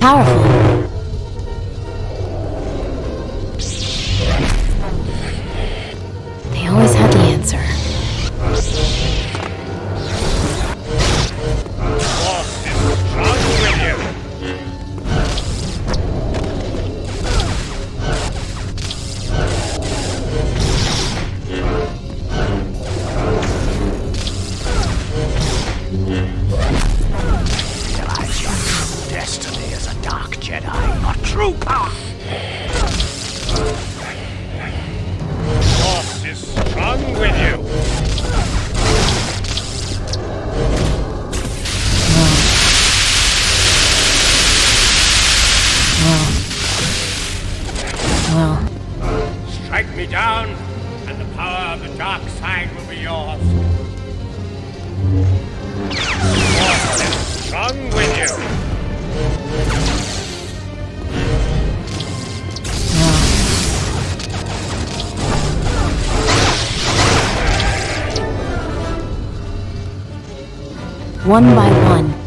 Powerful. They always have the answer. Destiny is a dark Jedi, not true power. Force is strong with you. Well. Strike me down, and the power of the dark side will be yours. Force is strong with you. One by one,